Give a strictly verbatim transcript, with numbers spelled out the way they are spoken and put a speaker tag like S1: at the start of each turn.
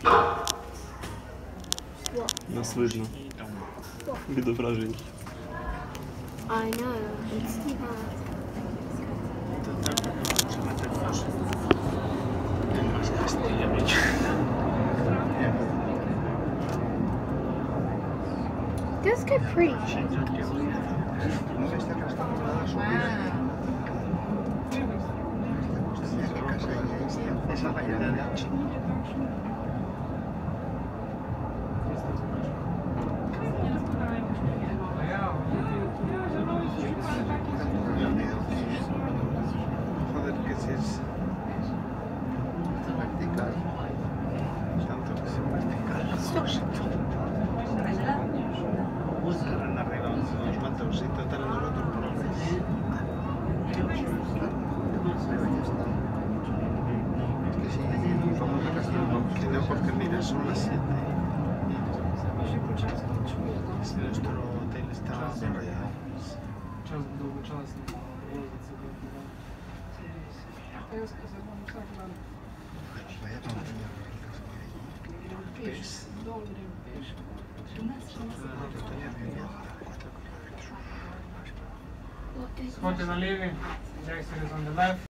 S1: Нас видно. Відображення.
S2: I know, it's too bad. It does get pretty.
S3: Joder, que si es vertical, tanto que es vertical. Buscarán arriba los matos y tratarán los otros problemas. Es que si vamos a casa, que no, porque mira, son las siete. Nuestro hotel está cerrado.
S4: Час довгочасно возиться до туди. Я сказав, ну так нам. Пеш, добре, пеш. Сходьте на ліві, Jackson is on the left.